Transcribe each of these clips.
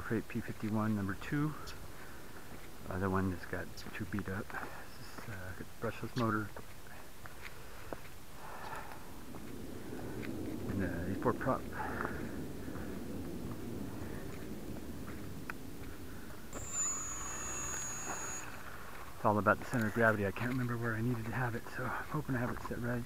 crate P-51 number 2. The one that's got 2 beat up. This is brushless motor. And the E4 prop. It's all about the center of gravity. I can't remember where I needed to have it, so I'm hoping I have it set right.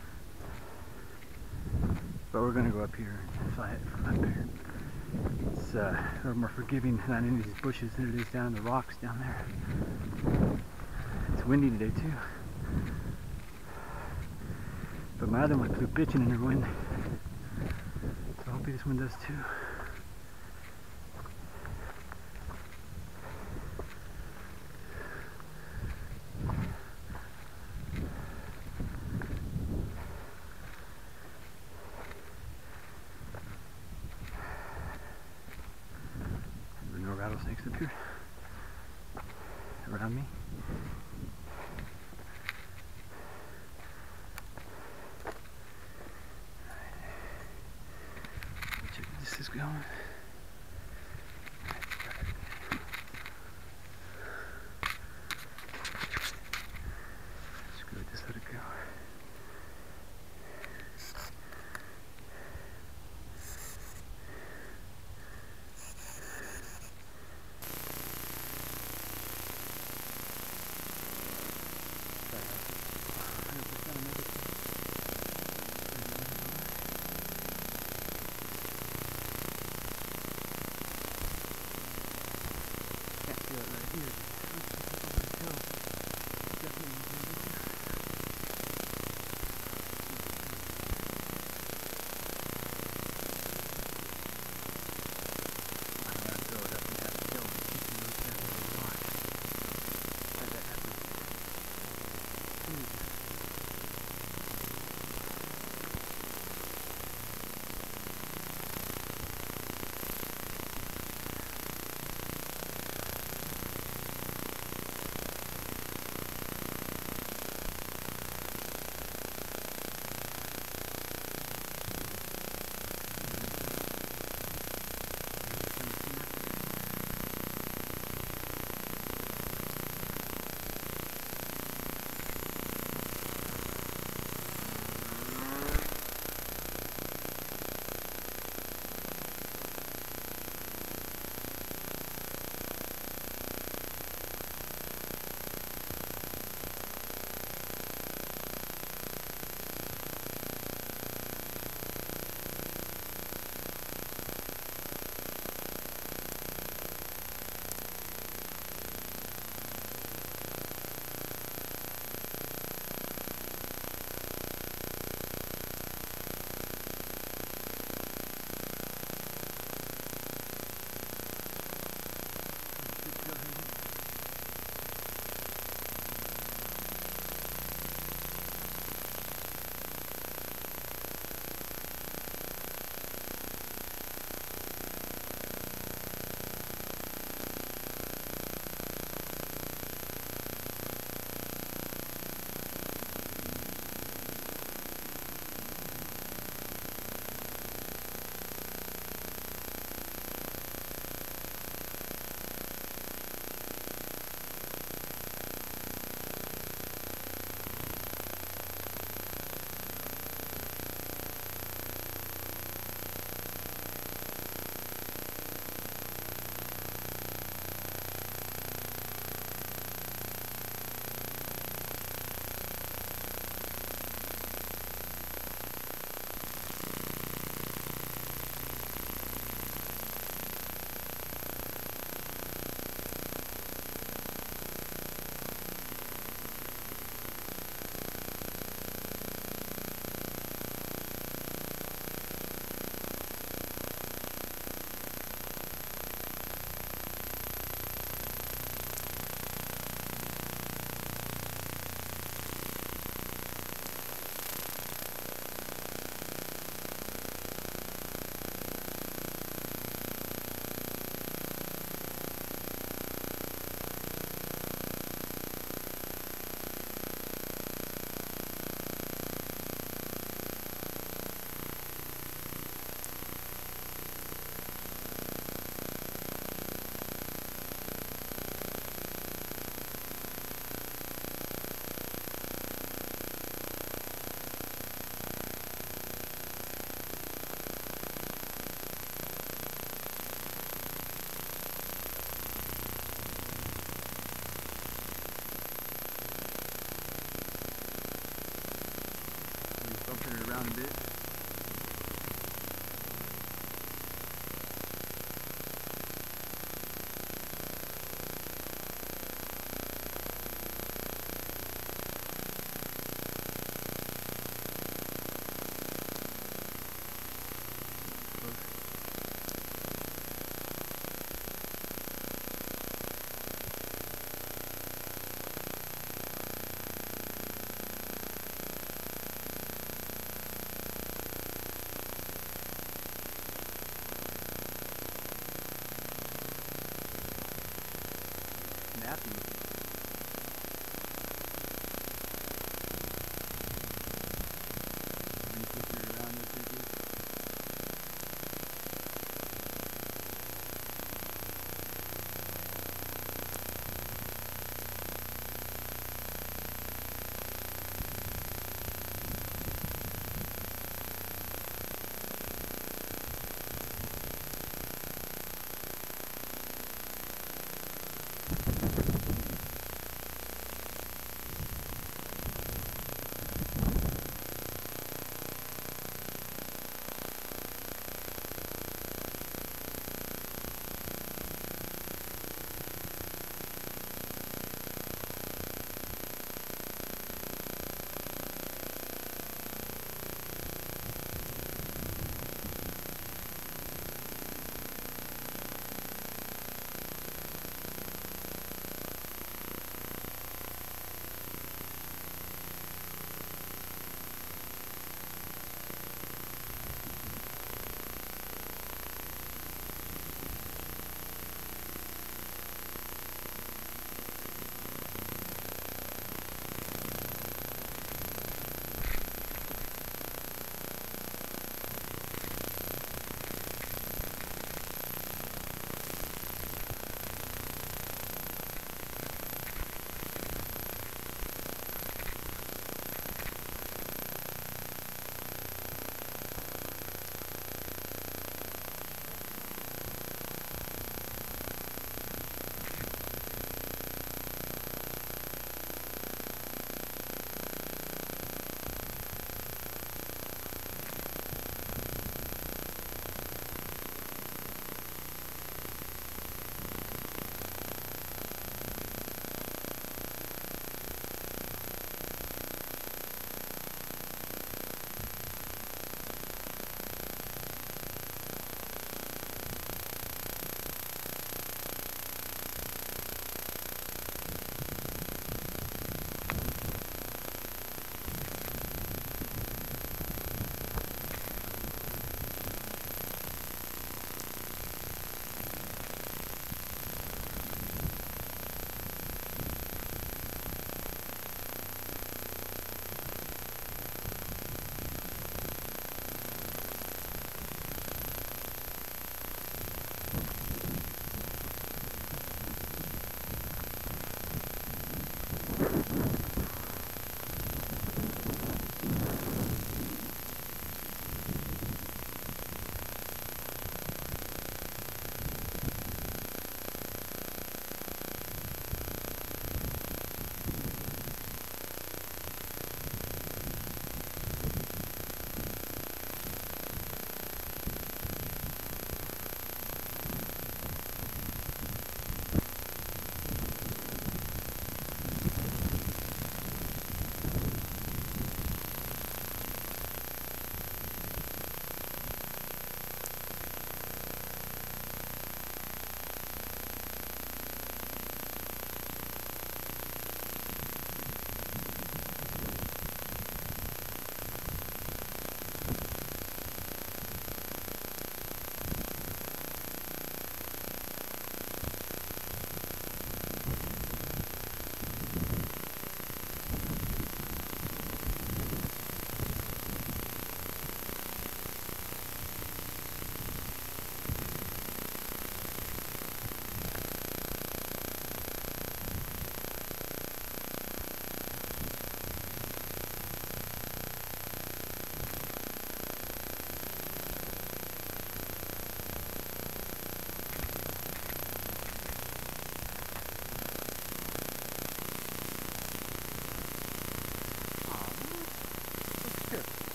But we're going to go up here and fly it from up there. It's a little more forgiving than any of these bushes than it is down the rocks down there. It's windy today too. But my other one flew bitching in her wind. So hopefully this one does too. No rattlesnakes up here around me. Check where this is going. Screw it, just let it go. down a bit.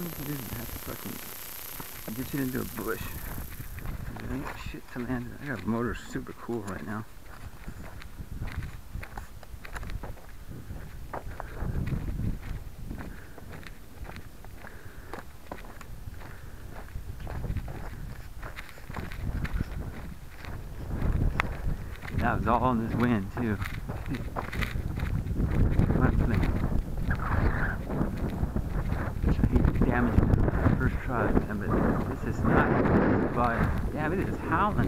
long as it isn't have to fucking get you into a bush. There ain't shit to land in. I got a motor super cool right now. That was all in this wind too. I hate damaging the first try, but this is not by. Damn, it is howling.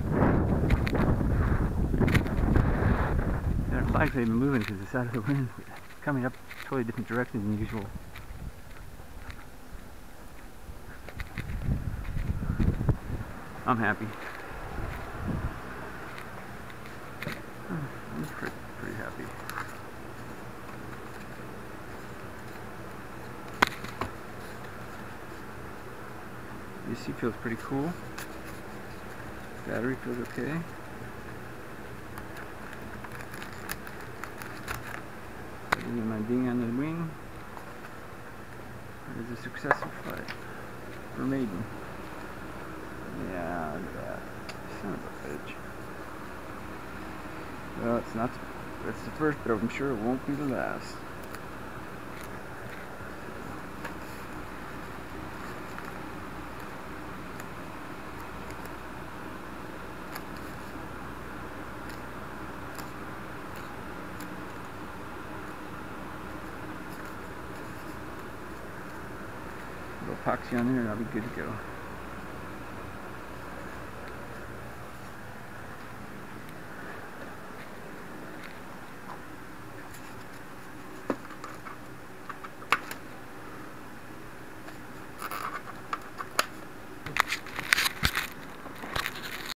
Their flags ain't even moving because it's out of the wind. It's coming up totally different direction than usual. I'm happy. I'm pretty happy. AC feels pretty cool. Battery feels okay. Getting my ding on the wing. It is a successful flight for Maiden. Yeah, look at that. Son of a bitch. Well, it's not. It's the first, but I'm sure it won't be the last. A little epoxy on there and I'll be good to go.